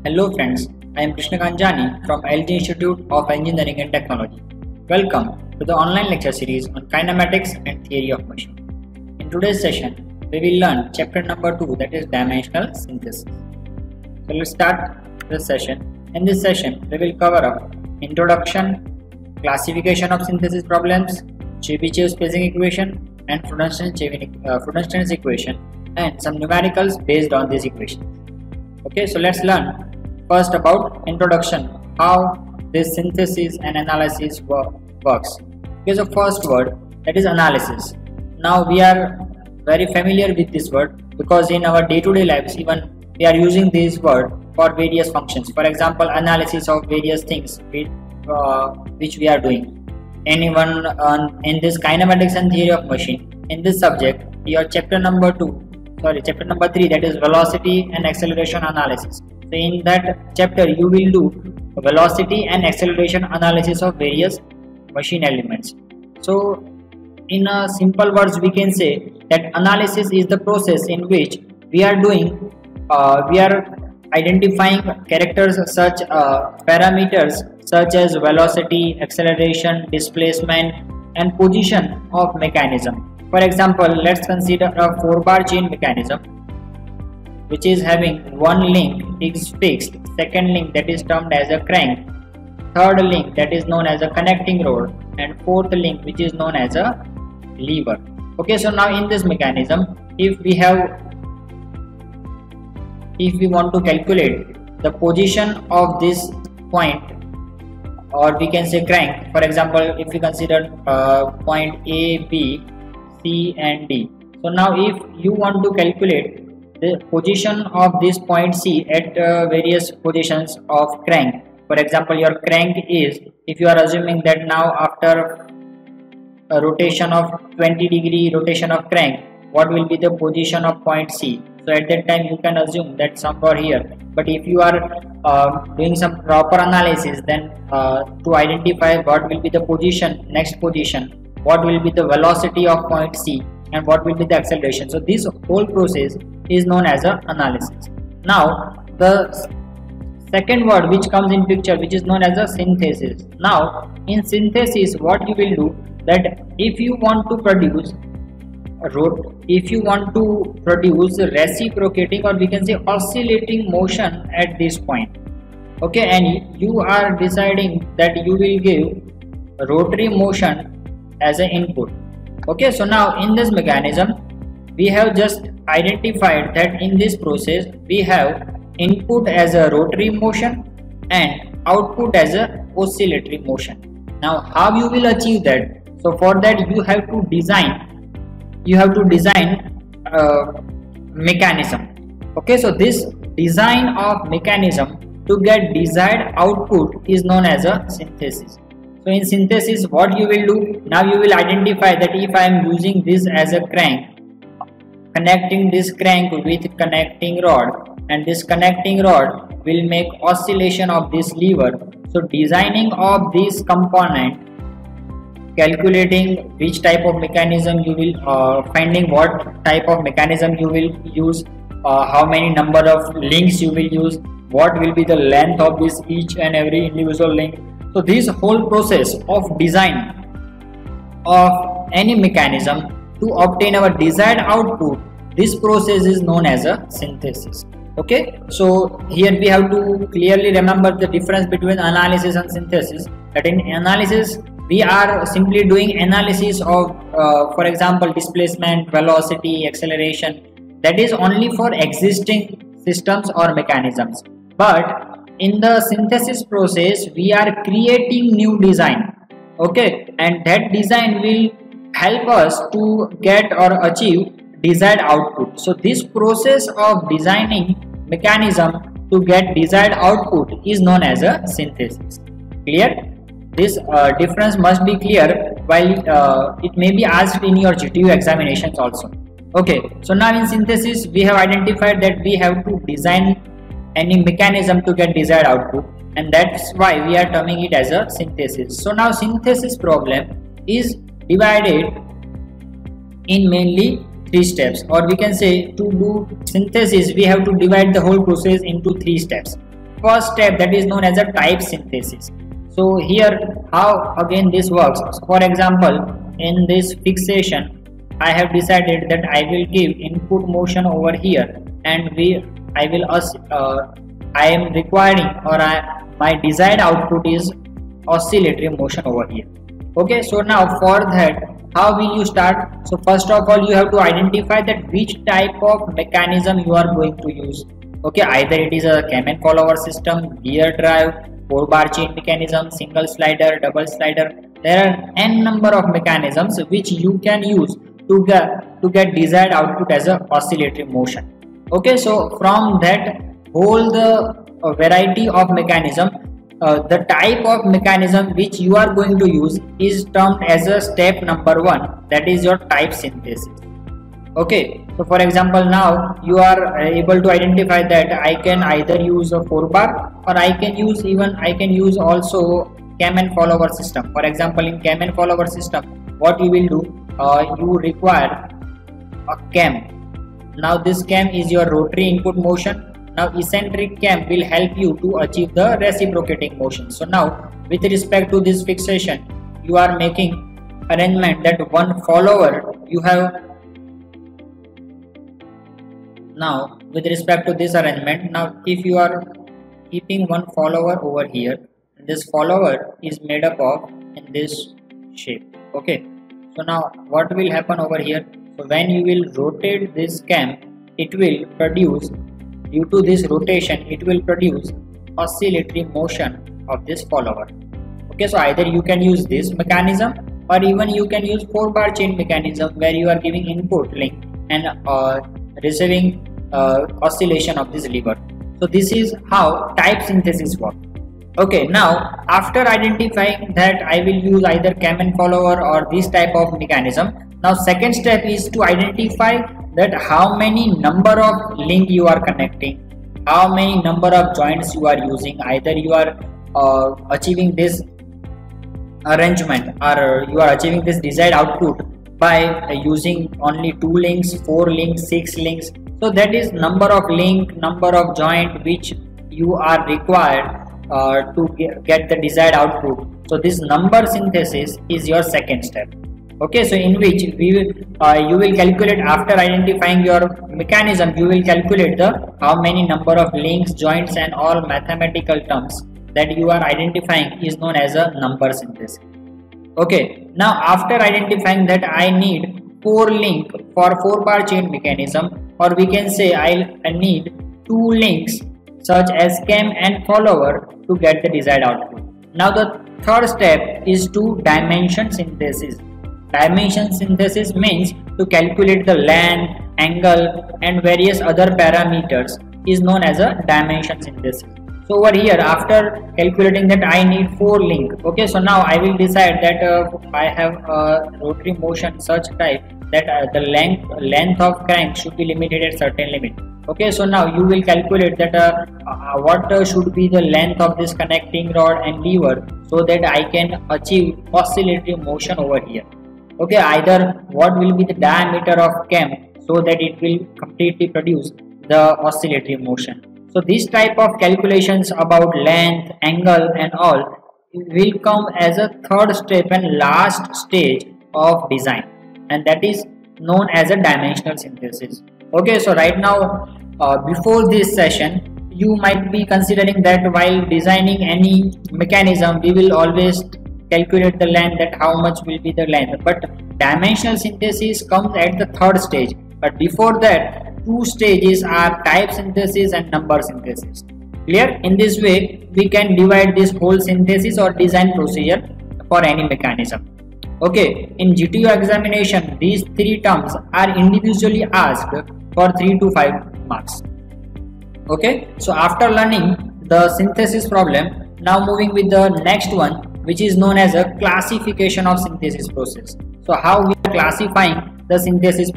Hello friends, I am Krishna Kanjani from LG Institute of Engineering and Technology. Welcome to the online lecture series on kinematics and theory of motion. In today's session, we will learn chapter number 2, that is dimensional synthesis. So let's start this session. In this session, we will cover up introduction, classification of synthesis problems, Chebyshev spacing equation and Freudenstein's equation, and some numericals based on these equations. Okay, so let's learn first about introduction, how this synthesis and analysis works. Okay, so first word, that is analysis. Now we are very familiar with this word because in our day-to-day lives even we are using this word for various functions. For example, analysis of various things which we are doing. Anyone in this kinematics and theory of machine, in this subject, your chapter number 3, that is velocity and acceleration analysis. So in that chapter you will do velocity and acceleration analysis of various machine elements. So in simple words we can say that analysis is the process in which we are identifying characters such parameters such as velocity, acceleration, displacement and position of mechanism. For example, let's consider a 4-bar chain mechanism which is having one link is fixed, second link that is termed as a crank, third link that is known as a connecting rod, and fourth link which is known as a lever. Okay, so now in this mechanism, if we want to calculate the position of this point, or we can say crank, for example, if we consider point A, B, C and D. So now if you want to calculate the position of this point C at various positions of crank, for example, your crank is, if you are assuming that now after a rotation of 20-degree rotation of crank, what will be the position of point C? So at that time you can assume that somewhere here. But if you are doing some proper analysis, then to identify what will be the position, next position, what will be the velocity of point C and what will be the acceleration. So this whole process is known as a analysis. Now the second word which comes in picture, which is known as a synthesis. Now in synthesis what you will do, that if you want to produce reciprocating, or we can say oscillating motion at this point, okay, and you are deciding that you will give rotary motion as an input. Okay, so now in this mechanism we have just identified that in this process we have input as a rotary motion and output as a oscillatory motion. Now how you will achieve that? So for that you have to design mechanism. Okay, so this design of mechanism to get desired output is known as a synthesis. So in synthesis what you will do, now you will identify that if I am using this as a crank, connecting this crank with connecting rod, and this connecting rod will make oscillation of this lever. So designing of this component, calculating which type of mechanism you will, finding what type of mechanism you will use, how many number of links you will use, what will be the length of this each and every individual link. So this whole process of design of any mechanism to obtain our desired output, this process is known as a synthesis. Okay, so here we have to clearly remember the difference between analysis and synthesis. That in analysis we are simply doing analysis of for example displacement, velocity, acceleration, that is only for existing systems or mechanisms. But in the synthesis process we are creating new design, okay, and that design will help us to get or achieve desired output. So this process of designing mechanism to get desired output is known as a synthesis. Clear? This difference must be clear while it may be asked in your GTU examinations also. Okay, so now in synthesis we have identified that we have to design any mechanism to get desired output, and that's why we are terming it as a synthesis. So now synthesis problem is divided in mainly 3 steps, or we can say to do synthesis we have to divide the whole process into 3 steps. first step, that is known as a type synthesis. So here how again this works. For example, in this fixation I have decided that I will give input motion over here, and I am requiring, or my desired output is oscillatory motion over here. Okay, so now for that, how will you start? So first of all, you have to identify that which type of mechanism you are going to use. Okay, either it is a cam and follower system, gear drive, 4-bar chain mechanism, single slider, double slider. There are n number of mechanisms which you can use to get desired output as a oscillatory motion. Okay, so from that whole the variety of mechanism, the type of mechanism which you are going to use is termed as a step number 1, that is your type synthesis. Okay, so for example, now you are able to identify that I can either use a 4-bar, or I can use also cam and follower system. For example, in cam and follower system, what you will do, you require a cam. Now this cam is your rotary input motion. Now eccentric cam will help you to achieve the reciprocating motion. So now with respect to this fixation, you are making arrangement that one follower you have. Now with respect to this arrangement, now if you are keeping one follower over here, this follower is made up of in this shape. Okay, so now what will happen over here? So when you will rotate this cam, it will produce, due to this rotation, it will produce oscillatory motion of this follower. Okay, so either you can use this mechanism, or even you can use 4-bar chain mechanism, where you are giving input link and receiving oscillation of this lever. So this is how type synthesis works. Okay, now after identifying that I will use either cam and follower or this type of mechanism, now second step is to identify that how many number of link you are connecting, how many number of joints you are using. Either you are achieving this arrangement, or you are achieving this desired output by using only 2 links, 4 links, 6 links. So that is number of link, number of joint which you are required to get the desired output. So this number synthesis is your second step. Okay, so in which you will calculate, after identifying your mechanism, you will calculate the how many number of links, joints and all mathematical terms that you are identifying is known as a number synthesis. Okay, now after identifying that I need 4 link for 4-bar chain mechanism, or we can say I need 2 links such as cam and follower to get the desired output. Now the third step is to dimension synthesis. Dimension synthesis means to calculate the length, angle and various other parameters is known as a dimension synthesis. So over here, after calculating that I need 4 link, okay, so now I will decide that I have a rotary motion such type that the length of crank should be limited at certain limit. Okay, so now you will calculate that what should be the length of this connecting rod and lever, so that I can achieve oscillatory motion over here. Okay, either what will be the diameter of cam, so that it will completely produce the oscillatory motion. So this type of calculations about length, angle and all will come as a third step and last stage of design, and that is known as a dimensional synthesis. Okay, so right now before this session, you might be considering that while designing any mechanism, we will always calculate the length, that how much will be the length, but dimensional synthesis comes at the third stage. But before that, 2 stages are type synthesis and number synthesis. Clear? In this way, we can divide this whole synthesis or design procedure for any mechanism. Okay, in GTO examination, these 3 terms are individually asked for 3 to 5 marks. Okay, so after learning the synthesis problem, now moving with the next one, which is known as a classification of synthesis process. So how we are classifying the synthesis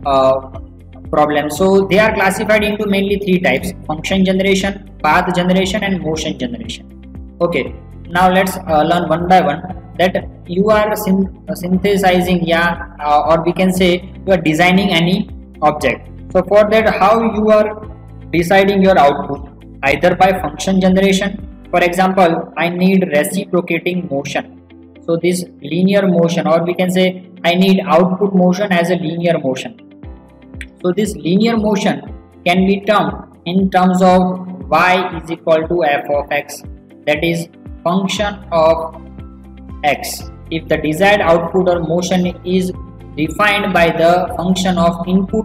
problem? So they are classified into mainly 3 types: function generation, path generation and motion generation. Okay, now let's learn one by one that you are synthesizing, or we can say you are designing any object. So for that, how you are deciding your output? either by function generation. For example, I need reciprocating motion, so this linear motion, or we can say I need output motion as a linear motion. So this linear motion can be termed in terms of y is equal to f of x, that is function of x. If the desired output or motion is defined by the function of input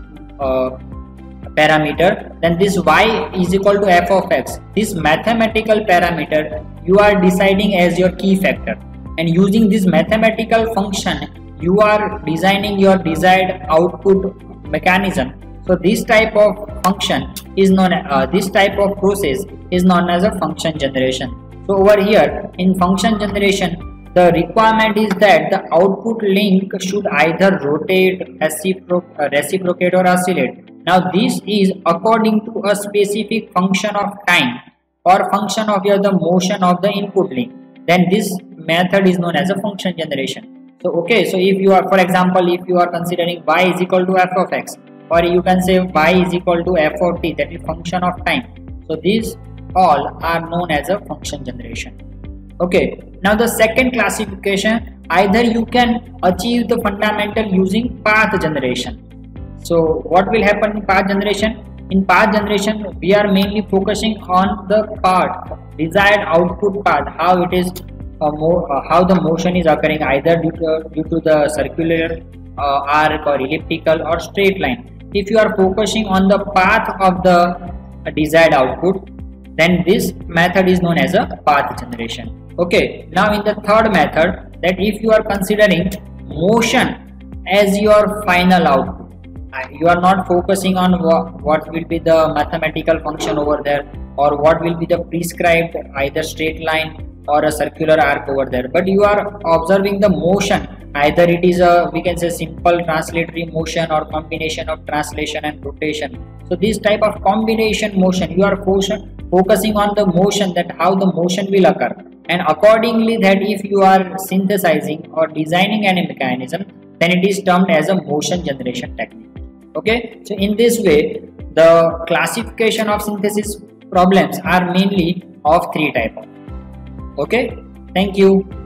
parameter, then this y is equal to f of x. This mathematical parameter you are deciding as your key factor, and using this mathematical function you are designing your desired output mechanism. So this type of function is known this type of process is known as a function generation. So over here in function generation, the requirement is that the output link should either rotate, reciprocate or oscillate. Now this is according to a specific function of time or function of the motion of the input link. Then this method is known as a function generation. So okay, so if you are, for example, if you are considering y is equal to f of x, or you can say y is equal to f of t, that is function of time. So these all are known as a function generation. Okay, now the second classification, either you can achieve the fundamental using path generation. So what will happen in path generation? In path generation, we are mainly focusing on the path, desired output path, how it is how the motion is occurring, either due to the circular arc or elliptical or straight line. If you are focusing on the path of the desired output, then this method is known as a path generation. Okay, now in the third method, that if you are considering motion as your final output, you are not focusing on what will be the mathematical function over there, or what will be the prescribed either straight line or a circular arc over there, but you are observing the motion, either it is a, we can say, simple translatory motion or combination of translation and rotation. So this type of combination motion, you are focusing on the motion, that how the motion will occur, and accordingly that if you are synthesizing or designing any mechanism, then it is termed as a motion generation technique. Okay, so in this way the classification of synthesis problems are mainly of three types. Okay, thank you.